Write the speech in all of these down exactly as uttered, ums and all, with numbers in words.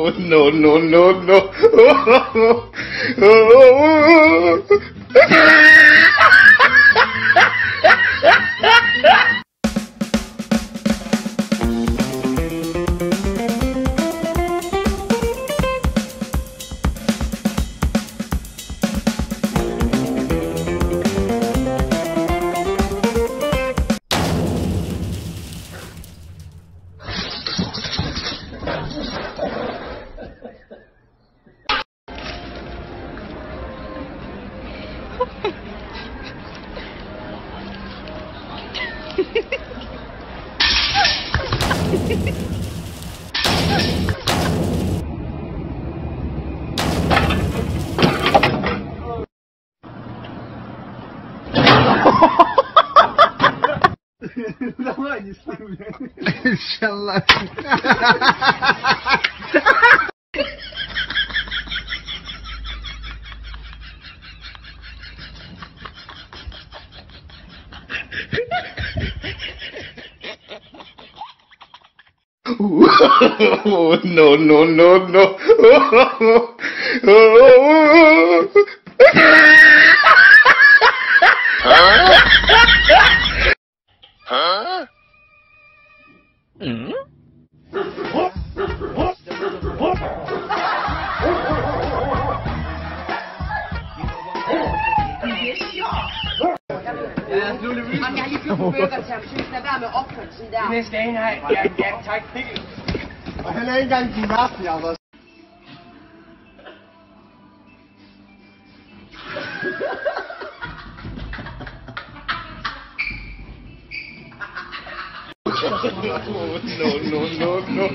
no, no, no, no. Давай, не стой, Иншаллах. No, no, no, no. Huh? Hmm? Jamen, jeg har lige købt en burger til ham. Synes, lad være med opførelsen der. Det skal en have. Ja, ja, tak. Og han er ikke engang din verden, jeg var. No, no, no, no.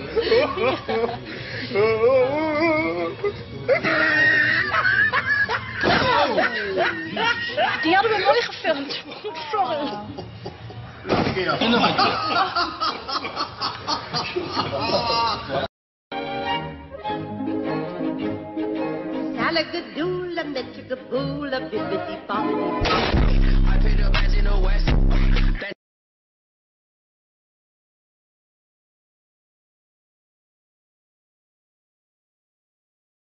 Die hadden we mooi gefilmd. Sorry. Salik de doel en dat je de boel, bibbidi bobbidi.